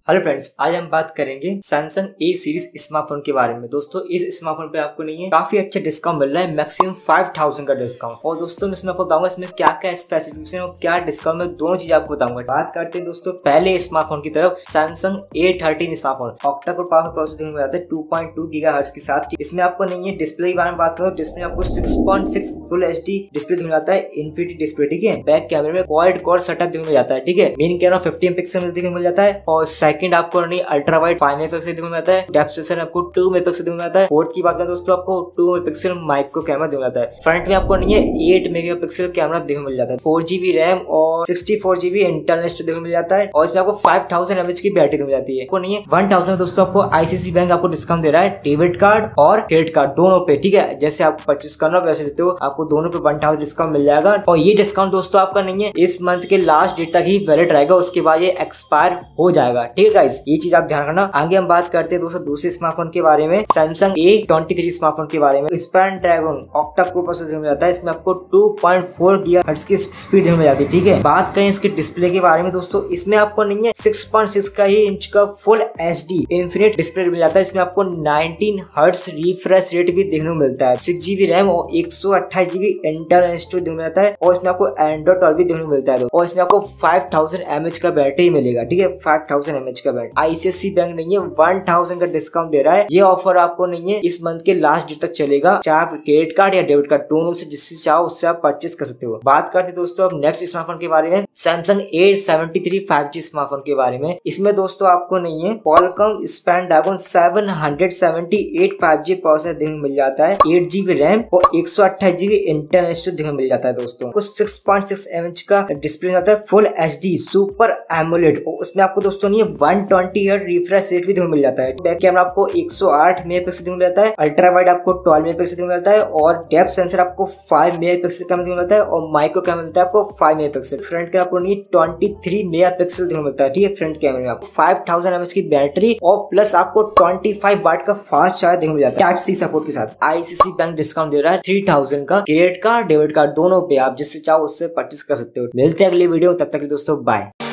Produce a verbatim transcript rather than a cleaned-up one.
Hello friends, आज हम बात करेंगे सैमसंग ए सीरीज स्मार्टफोन के बारे में। दोस्तों इस स्मार्टफोन पे आपको नहीं है काफी अच्छा डिस्काउंट मिल रहा है, मैक्सिमम फाइव थाउजेंड का डिस्काउंट। और दोस्तों मैं इसमें आपको बताऊंगा इसमें क्या क्या स्पेसिफिकेशन और क्या डिस्काउंट में दोनों चीज आपको बताऊंगा। बात करते हैं दोस्तों पहले स्मार्टफोन की तरफ, Samsung A thirteen smartphone octa core power processor में आता है टू पॉइंट टू गीगाहर्ट्ज के साथ। इसमें आपको नहीं है डिस्प्ले के बारे में बात करो, डिस्प्ले आपको six point six full HD display मिल जाता है, इन्फिनिटी डिस्प्ले। ठीक है, बैक कैमरे में क्वाड कोर सेटअप मिल जाता है। ठीक है, मेन कैमरा फिफ्टीन पिक्सल मिल जाता है और सेकंड आपको नहीं अल्ट्रा वाइड फाइव मेगापिक्सल दिखने मिलता है। डेप्थ सेंसर आपको टू मेगापिक्सल दिखने मिलता है। फोर्थ की बात करें दोस्तों आपको टू मेगापिक्सल माइक्रो कैमरा दिखने मिलता है। फ्रंट में आपको नहीं है एट मेगापिक्सल कैमरा देखने मिल जाता है। फोर जीबी रैम और sixty four GB internal storage देखने मिल जाता है और इसमें आपको फाइव थाउजेंड एमएच की बैटरी मिल जाती है। आपको नहीं है वन थाउजेंड दोस्तों आपको आईसीआईसीआई बैंक आपको डिस्काउंट दे रहा है, डेबिट कार्ड और क्रेडिट कार्ड दोनों पे। ठीक है, जैसे आप परचेस करना वैसे देते हो आपको दोनों पे वन थाउजेंड डिस्काउंट मिल जाएगा। और ये डिस्काउंट दोस्तों आपका नहीं है इस मंथ के लास्ट डेट तक ही वैलिड रहेगा, उसके बाद ये एक्सपायर हो जाएगा। ठीक है गाइस, ये चीज आप ध्यान रखना। आगे हम बात करते हैं दोस्तों दूसरे स्मार्टफोन के बारे में, Samsung A twenty three smartphone के बारे में। स्नैपड्रैगन ऑक्टा कोर प्रोसेसर मिल जाता है, इसमें आपको टू पॉइंट फोर गीगाहर्ट्ज की स्पीड मिल जाती है। ठीक है, बात करें इसके डिस्प्ले के बारे में दोस्तों, इसमें आपको नहीं है सिक्स पॉइंट सिक्स का ही इंच का फुल एचडी इन्फिनिट डिस्प्ले मिल जाता है। इसमें आपको नाइनटीन हर्ट्ज रिफ्रेश रेट भी देखने को मिलता है। सिक्स जीबी रैम और एक सौ अट्ठाईस जीबी इंटरनल स्टोरेज देखने को मिलता है और इसमें आपको एंड्रॉइड ट्वेल्व भी देखने को मिलता है और इसमें आपको फाइव थाउजेंड एमएच का बैटरी मिलेगा। ठीक है, फाइव थाउजेंड एमएच का बैटरी। आईसीआईसीआई बैंक नहीं है वन थाउजेंड का डिस्काउंट दे रहा है। ये ऑफर आपको नहीं है इस मंथ के लास्ट डेट तक चलेगा, चाहे आप क्रेडिट कार्ड या डेबिट कार्ड दोनों से जिससे चाहो उससे आप परचेस कर सकते हो। बात करते दोस्तों अब नेक्स्ट स्मार्टफोन के बारे में, Samsung A seventy three five G smartphone के बारे में। इसमें दोस्तों आपको नहीं है Qualcomm Snapdragon seven seventy eight five G processor देखने मिल जाता है, एट जीबी रैम और एक सौ अट्ठाईस जीबी इंटरनल स्टोरेज देखने मिल जाता है दोस्तों। कुछ सिक्स पॉइंट सिक्स इंच का डिस्प्ले आता है, फुल एचडी सुपर एमोलेड और उसमें आपको दोस्तों नहीं है one twenty hertz refresh rate भी देखने मिल जाता है। बैक कैमरा आपको एक सौ आठ मेगापिक्सल देखने मिलता है, अल्ट्रा वाइड आपको ट्वेल्व मेगापिक्सल देखने मिलता है और डेप्थ सेंसर आपको फाइव मेगापिक्सल कैमरा देखने मिलता है और माइक्रो कैमरा मिलता है आपको फाइव मेगापिक्सल। फ्रंट कैमरा आपको नहीं ट्वेंटी थ्री मेगापिक्सल देखने मिलता है। ठीक है, फ्रंट कैमरे में आपको फाइव थाउजेंड एमएच की बैटरी और प्लस आपको ट्वेंटी फाइव वाट का फास्ट चार्ज देखने मिल जाता है टाइप सी सपोर्ट के साथ। आईसीआईसीआई बैंक डिस्काउंट दे रहा है थ्री थाउजेंड का, क्रेडिट कार्ड डेबिट कार्ड दोनों पे आप जिससे चाहो उससे परचेस कर सकते हो। मिलते हैं अगली वीडियो, तब तक दोस्तों बाय।